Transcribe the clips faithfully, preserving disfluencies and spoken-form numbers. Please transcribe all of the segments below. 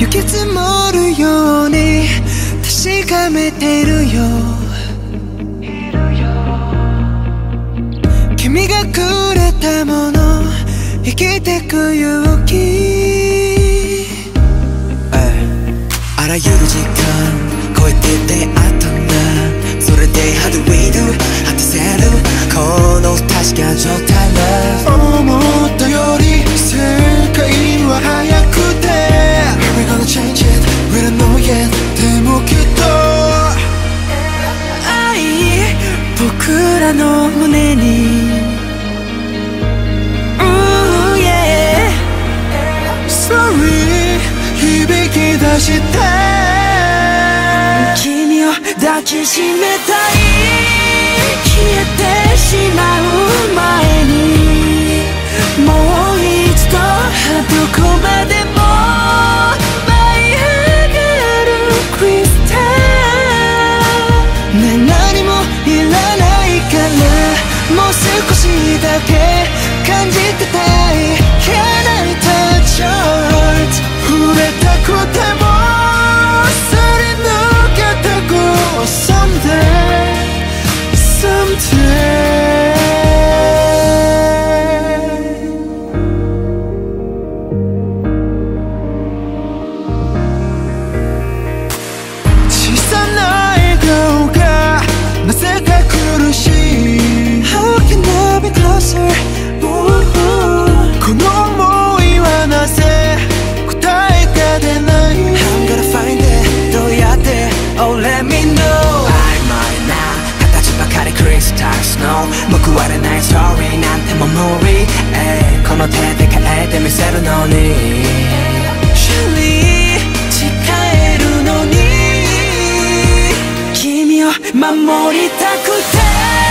雪積もるように確かめてるよ。君がくれたもの、生きてく勇気。あらゆる時間超えて出会ったんだ。それで How do we do 果たせるこの確か状態だ。思ったより世界は速くて We're gonna change it, we don't know yet でもきっと愛僕らの胸に Ooh yeah Sorry 響き出して君を抱きしめたい。消えてしまう前にもう一度どこまでも舞い上がるクリスタルね。何もいらないからもう少しだけ感じてたい。 Can I touch your heart 触れたくてもすり抜けてく Someday Someday小さな笑顔がなぜか苦しい How can I be closer この想いはなぜ答えが出ない。 I'm gonna find it どうやって Oh let me know 曖昧な形ばかりクリスタルスノー報われないストーリーなんても無理、えー、この手で変えてみせるのに Surely 誓えるのに君を守りたくて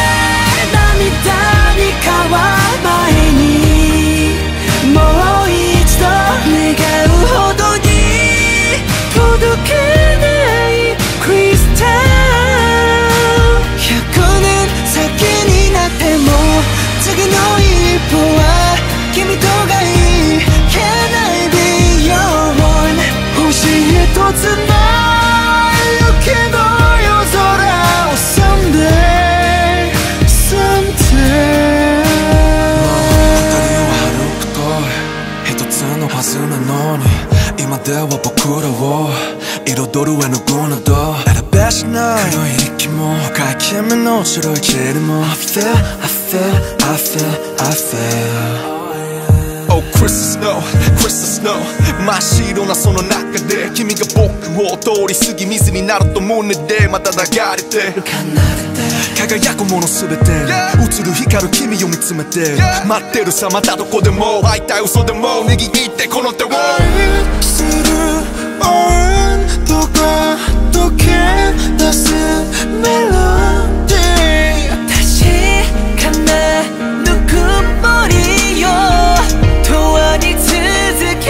涙に変わる前にもう一度願うほどに届けないクリスタル。ひゃくねん先になっても次の一歩は君とがいい。 Can I be your one 星一つない雪の夜空を Someday Someday 明かりを張ること一つのはずなのに今では僕らを彩る絵の具など選べしない黒い息も深い君の白い霧も I feel, I feel, I feel, I feel Oh Crystal Snow, Crystal Snow 真っ白なその中で君が僕を通り過ぎ水になると胸でまた流れて輝くものすべて映る光る君を見つめて待ってるさまたどこでも会いたい嘘でも握ってこの手を愛する温度が溶け出すメロディー確かなぬくもりよ永遠に続け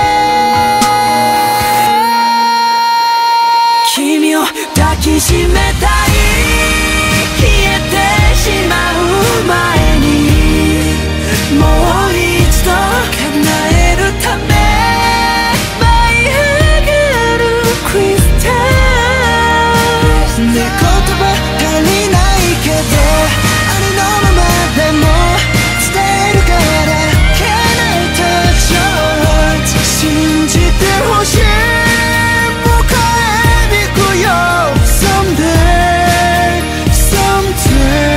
君を抱きしめたい。消えてしまう前にもう一度叶えるため舞い上がるクリスタルね。言葉足りないけどありのままでも伝えるから Can I touch your heart 信じてほしい。迎えに来よう Someday Someday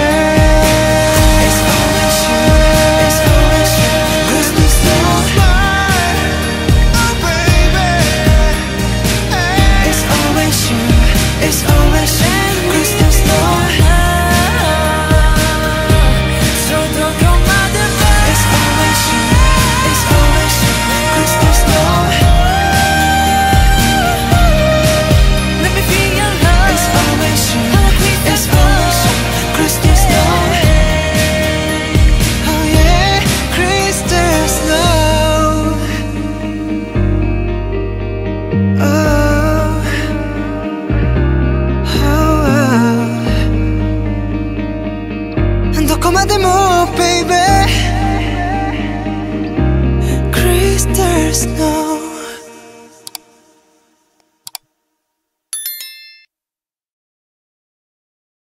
It's always you It's always you Christmas snow Oh baby It's always you It's always you Christmas snow So don't come out the back It's always you It's always you Christmas snow Let me feel your love It's always you It's always you Christmas snow Oh yeah Christmas snow Oh Oh どこまでも baby Crystal snow